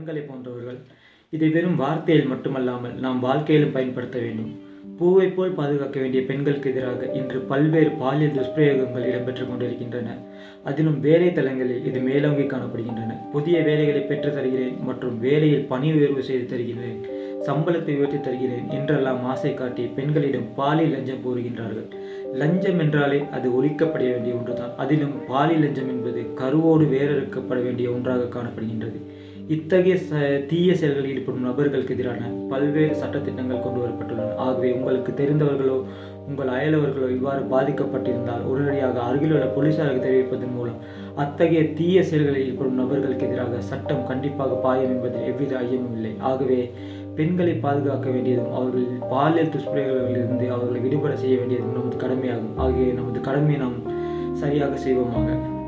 பெண்களை போன்றவர்கள் இதை வெறும் வார்த்தையில் மட்டுமல்லாமல் நாம் வாழ்க்கையிலும் பயன்படுத்த வேண்டும். பூவை போல் பாதுகாக்க வேண்டிய பெண்களுக்கு எதிராக இன்று பல்வேறு பாலியல் துஷ்பிரயோகங்கள் இடம்பெற்றுக் கொண்டிருக்கின்றன. அதிலும் வேலை தளங்களில் இது மேலோங்கி காணப்படுகின்றன. புதிய வேலைகளை பெற்று தருகிறேன் மற்றும் வேலையில் பணி உயர்வு செய்து தருகிறேன், சம்பளத்தை உயர்த்தி தருகிறேன் என்றெல்லாம் ஆசை காட்டி பெண்களிடம் பாலியல் லஞ்சம் கோருகின்றார்கள். லஞ்சம் என்றாலே அது ஒழிக்கப்பட வேண்டிய ஒன்றுதான். அதிலும் பாலியல் லஞ்சம் என்பது கருவோடு வேறறுக்கப்பட வேண்டிய ஒன்றாக காணப்படுகின்றது. இத்தகைய தீய செயல்களில் ஈடுபடும் நபர்களுக்கு எதிரான பல்வேறு சட்டத்திட்டங்கள் கொண்டு வரப்பட்டுள்ளன. ஆகவே உங்களுக்கு தெரிந்தவர்களோ உங்கள் அயலவர்களோ இவ்வாறு பாதிக்கப்பட்டிருந்தால் உடனடியாக அருகிலுள்ள போலீசாருக்கு தெரிவிப்பதன் மூலம் அத்தகைய தீய செயல்களில் ஈடுபடும் நபர்களுக்கு எதிராக சட்டம் கண்டிப்பாக பாயும் என்பதில் எவ்வித ஐயமும் இல்லை. ஆகவே பெண்களை பாதுகாக்க வேண்டியதும் அவர்கள் பாலியல் துஷ்பிரயோகங்களிலிருந்து அவர்களை விடுபட செய்ய வேண்டியதும் நமது கடமையாகும். ஆகிய நமது கடமையை நாம் சரியாக செய்வோமாக.